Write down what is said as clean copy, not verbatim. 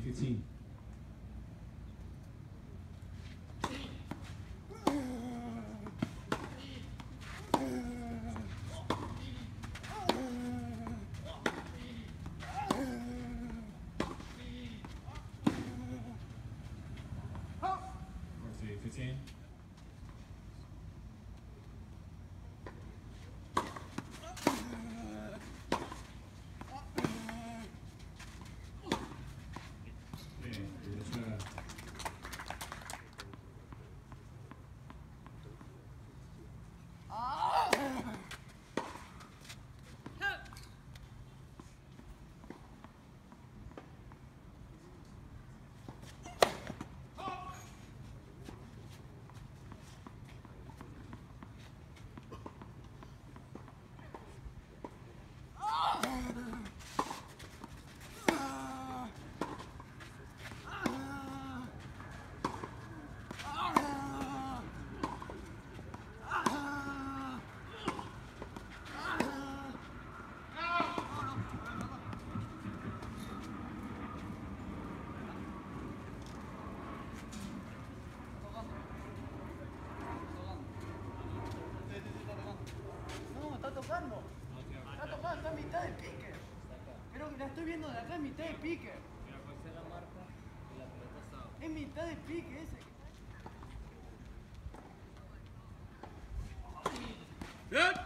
15. Varsity 15. Está tocando, está a mitad de pique. Creo que la estoy viendo de acá en mitad de pique. Mira cuál es la marca y la pelota está abajo. Es mitad de pique ese. Bien.